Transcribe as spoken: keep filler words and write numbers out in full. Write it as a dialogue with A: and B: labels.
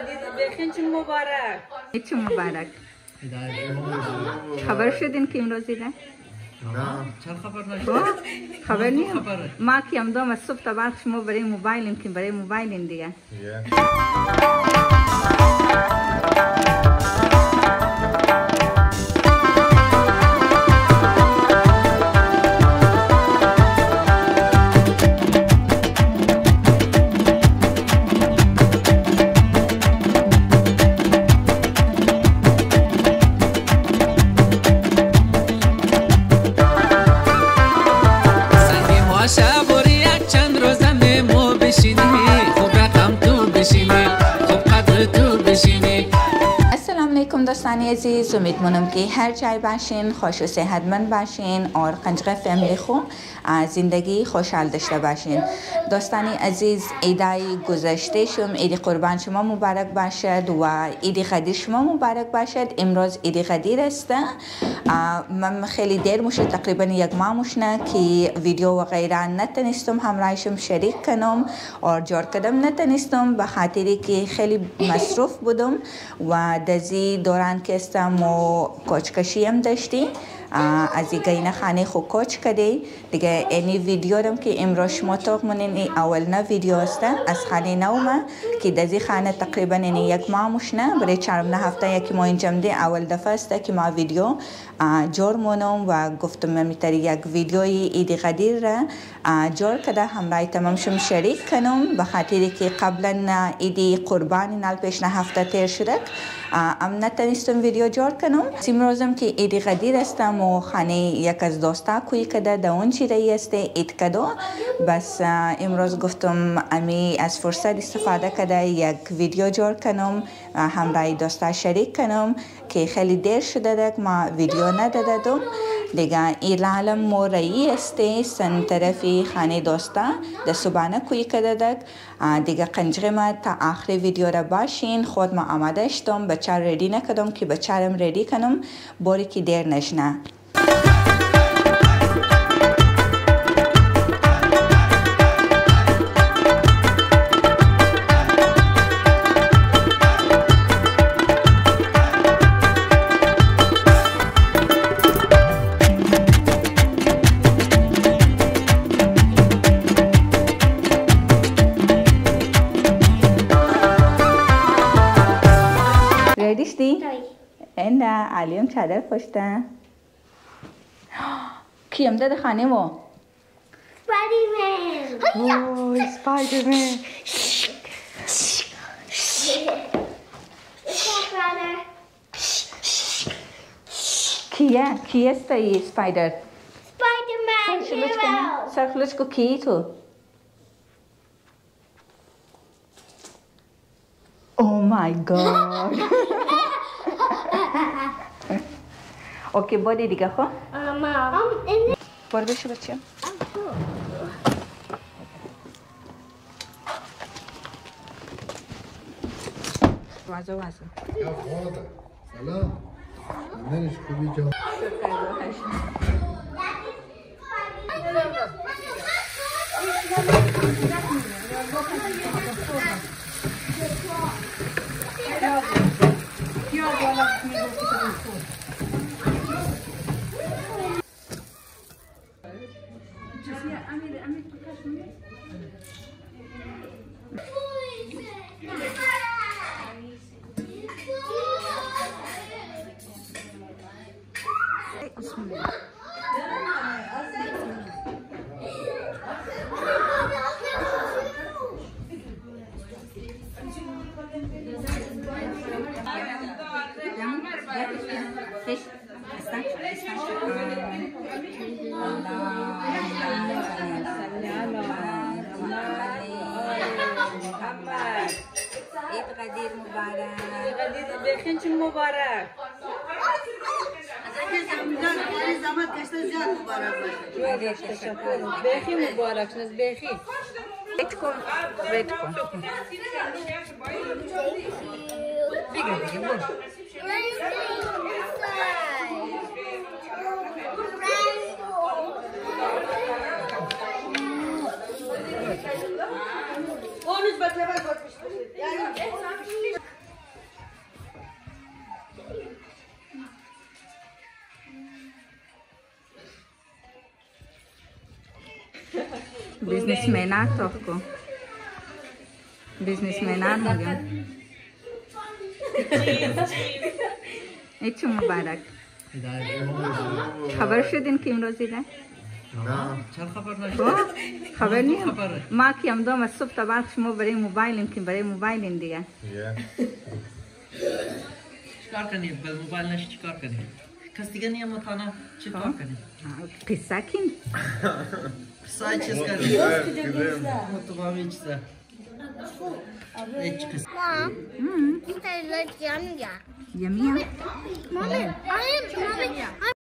A: بخیر چه مبارک.
B: چه مبارک. خبر شدین که امروز دیدن؟
C: نه چرا خبر نشد؟
B: خبر نیم؟ ما که امدام از صبح تا بعد شما برای موبایلیم که برای موبایلیم دیگه. دوستان عزیز، امیدوارم که هر جای باشین خوش و صحتمند باشین اور قنجقه فامیلی خو زندگی خوشحال داشته باشین. دوستان عزیز، عیدای گذشته شما، عید قربان شما مبارک باشد و عید غدیر شما مبارک باشد. امروز عید غدیر است. من خیلی دیر میشه، تقریبا یک ماه میشه که ویدیو و غیره نتونستم همراهشم شریک کنم اور جور کردم نتونستم به خاطری که خیلی مصروف بودم و دزی دوران که استم و کوچکشی هم داشتی از این خانه خو کوچ کردی دیگه. اینی ویدیو دم که امروز شما تو منین اول نه ویدیو است از خانه نوما که دزی خانه تقریبا اینی یک ماه مشنه برای چهارم نه هفته یکی ما اینجام دی اول دفعه است که ما ویدیو جور مونم و گفتم میتری یک ویدیوی عید غدیر را جور کده همراه تمام شم شریک کنم به خاطری که قبلا عید قربانی نال پیش نه هفته تیر شده ام نتونستم ویدیو جور کنم. امروزم که عید غدیر استم و خانه یک از دوستا کوی کده در اون چی رایی است عید کدو. بس امروز گفتم امی از فرصت استفاده کده یک ویدیو جور کنم همراه دوستا شریک کنم که خیلی دیر شده دک ما ویدیو ندادم دیگه. این عالم مورایی است سن طرفی خانه دوستا در صبحانه کوی کده دک دیگه. قنجقه ما تا آخر ویدیو را باشین. خود ما آماده اشتم، بچه ریدی نکدم که بچه رم ریدی کنم باری که دیر نشنه. اینده علیم چادر پشته کیم داده خانه ما؟
D: سپایدرمن.
B: اوه سپایدرمن. کیه؟ کیه است ای سپایدر؟
D: سپایدرمن.
B: سرخلوش کو کی تو؟ Oh my god. اوکی بودی دیگه خو؟ برو بشو بچیم. وازو وازو.
E: یا خواهده. سلام. منش خوبی جان.
A: عید غدیر مبارک. عید غدیر بخیر چه مبارک.
F: زحمت کشته زیاد مبارک باشه.
A: بخیر مبارک نز بخیر.
B: ریت کن ریت کن.
A: دیگه دیگه بود.
B: بیزنسمنات تو کو بیزنسمنات میگم ایچ مبارک خبر شدین که امروز ایده؟
E: نه
C: چرا خبر نشد؟
B: خبر نیم؟ ما که امدام از صبح تا بعد شما برای موبایلیم که برای موبایلیم دیگه
C: چیکار کنیم؟ به موبایل نشی چیکار کنیم؟ کس دیگه نیم مطانه چیکار کنیم؟
B: قصه کن
C: قصه چیز کنیم؟ مطمئن چیزه هیچ قصه
D: Mom, you guys like yum yum.
B: یمی هم؟
D: Mommy, I am mommy.